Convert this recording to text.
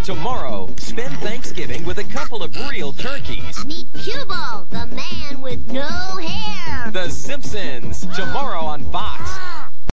Tomorrow, spend Thanksgiving with a couple of real turkeys. Meet Cuball, the man with no hair. The Simpsons, tomorrow on Fox.